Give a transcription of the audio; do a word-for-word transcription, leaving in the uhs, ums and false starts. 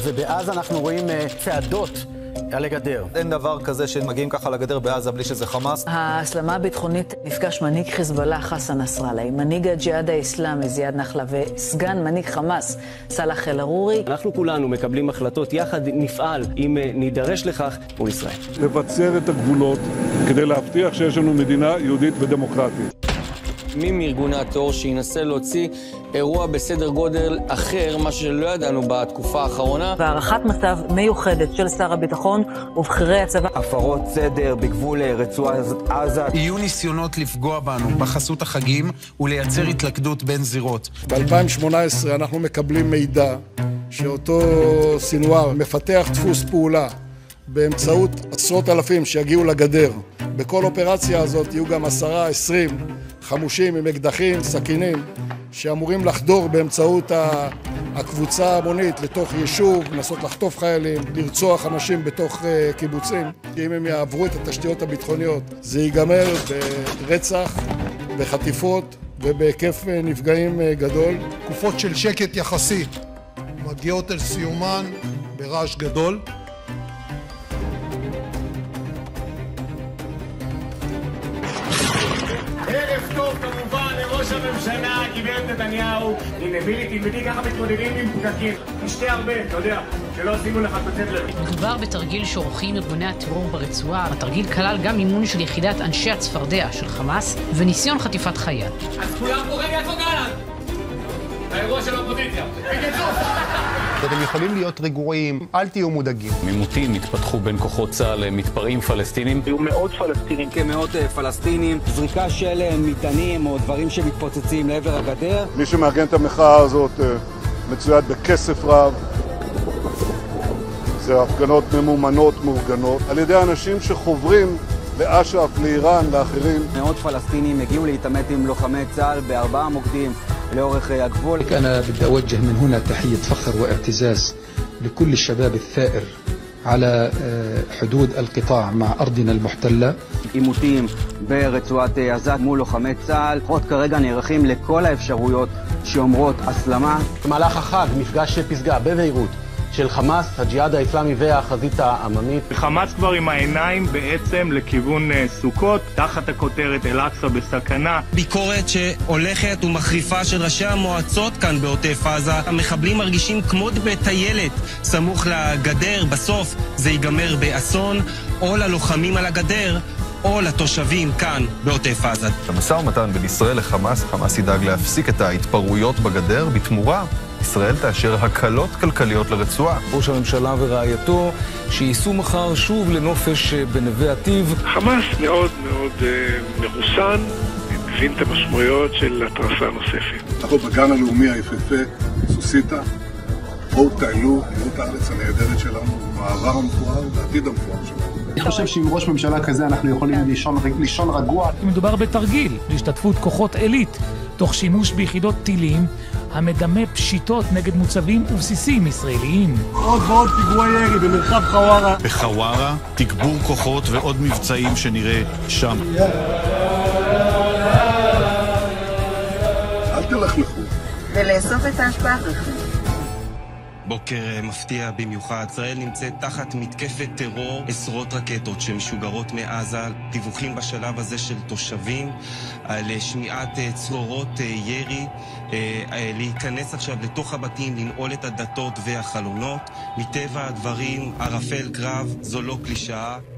ובעזה אנחנו רואים צעדות על הגדר. אין דבר כזה שמגיעים ככה לגדר בעזה בלי שזה חמאס. ההסלמה הביטחונית נפגש מנהיג חיזבאללה חסן נסראללה עם מנהיג הג'יהאד האסלאמי זיאד נחלה וסגן מנהיג חמאס סלאח אל-ערורי. אנחנו כולנו מקבלים החלטות, יחד נפעל אם נידרש לכך מול ישראל. לבצר את הגבולות כדי להבטיח שיש לנו מדינה יהודית ודמוקרטית. מי מארגוני הטרור שינסה להוציא אירוע בסדר גודל אחר, מה שלא ידענו בתקופה האחרונה. והערכת מצב מיוחדת של שר הביטחון ובכירי הצבא. הפרות סדר בגבול רצועת עזה. יהיו ניסיונות לפגוע בנו בחסות החגים ולייצר התלכדות בין זירות. ב-אלפיים שמונה עשרה אנחנו מקבלים מידע שאותו סינואר מפתח דפוס פעולה באמצעות עשרות אלפים שיגיעו לגדר. בכל אופרציה הזאת יהיו גם עשרה, עשרים חמושים עם אקדחים, סכינים, שאמורים לחדור באמצעות הקבוצה המונית לתוך יישוב, לנסות לחטוף חיילים, לרצוח אנשים בתוך קיבוצים. אם הם יעברו את התשתיות הביטחוניות, זה ייגמר ברצח, בחטיפות ובהיקף נפגעים גדול. תקופות של שקט יחסי מגיעות אל סיומן ברעש גדול. ערב טוב כמובן לראש הממשלה, גברת נתניהו. הנה בילי, תלמדי ככה מתמודדים עם פקקים. תשתה הרבה, אתה יודע, שלא עשינו לך קוצב לב. מדובר בתרגיל שעורכים ארגוני הטרור ברצועה. התרגיל כלל גם אימון של יחידת אנשי הצפרדע של חמאס וניסיון חטיפת חייל. אז כולם פה רגע איפה גלנט? האירוע של האופוזיציה. אתם יכולים להיות רגועים, אל תהיו מודאגים. מימותים התפתחו בין כוחות צה"ל למתפרעים פלסטינים. היו מאות פלסטינים. כמאות פלסטינים, זריקה של מטענים או דברים שמתפוצצים לעבר הגדר. מי שמארגן את המחאה הזאת מצויד בכסף רב. זה הפגנות ממומנות, מאורגנות, על ידי אנשים שחוברים לאש"ף, לאיראן, לאחרים. מאות פלסטינים הגיעו להתעמת עם לוחמי צה"ל בארבעה מוקדים לאורך הגבול. أنا بدي أوجه من هنا تحية فخر واعتزاز لكل الشباب الثائر على حدود القطاع مع أرضنا المحتلة. עימותים ברצועת עזה מול לוחמי צה"ל. עוד כרגע נערכים לכל האפשרויות שאומרות הסלמה. במהלך החג מפגש פסגה בביירות של חמאס, הג'יהאד האסלאמי והחזית העממית. חמאס כבר עם העיניים בעצם לכיוון סוכות, תחת הכותרת אל-אקצא בסכנה. ביקורת שהולכת ומחריפה של ראשי המועצות כאן בעוטף עזה. המחבלים מרגישים כמו בטיילת סמוך לגדר, בסוף זה ייגמר באסון, או ללוחמים על הגדר, או לתושבים כאן בעוטף עזה. המשא ומתן בין ישראל לחמאס, חמאס ידאג להפסיק את ההתפרעויות בגדר, בתמורה ישראל תאשר הקלות כלכליות לרצועה. ראש הממשלה ורעייתו שייסעו מחר שוב לנופש בנווה עתיב. חמאס מאוד מאוד מרוסן, מבין את המשמעויות של התרסה נוספת. אנחנו בגן הלאומי היפהפה, סוסיטה, בואו תיילו, תראו את הארץ הנהדרת שלנו, בעבר המפואר והעתיד המפואר שלנו. אני חושב שעם ראש ממשלה כזה אנחנו יכולים לישון, לישון רגוע. מדובר בתרגיל להשתתפות כוחות עילית, תוך שימוש ביחידות טילים, המדמה פשיטות נגד מוצבים ובסיסים ישראליים. עוד ועוד פיגועי ירי במרחב חווארה. בחווארה, תגבור כוחות ועוד מבצעים שנראה שם. אל תלכלכו. ולאסוף את ההשפעה. בוקר מפתיע במיוחד. ישראל נמצאת תחת מתקפת טרור, עשרות רקטות שמשוגרות מעזה, דיווחים בשלב הזה של תושבים על שמיעת צרורות ירי, להיכנס עכשיו לתוך הבתים, לנעול את הדלתות והחלונות. מטבע הדברים, ערפל קרב זו לא קלישאה.